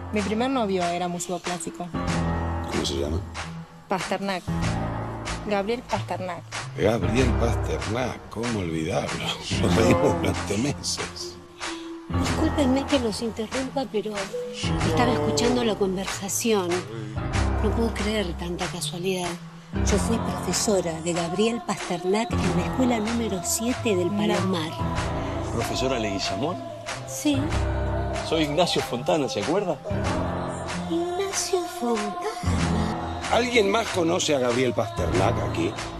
Mi primer novio era músico clásico. ¿Cómo se llama? Pasternak. Gabriel Pasternak. Gabriel Pasternak, ¿cómo olvidarlo? Lo pedimos durante meses. Discúlpenme que los interrumpa, pero estaba escuchando la conversación. No puedo creer tanta casualidad. Yo fui profesora de Gabriel Pasternak en la escuela número 7 del Palomar. ¿Profesora Leguizamón? Sí, Soy Ignacio Fontana, ¿se acuerda? Ignacio Fontana. ¿Alguien más conoce a Gabriel Pasternak aquí?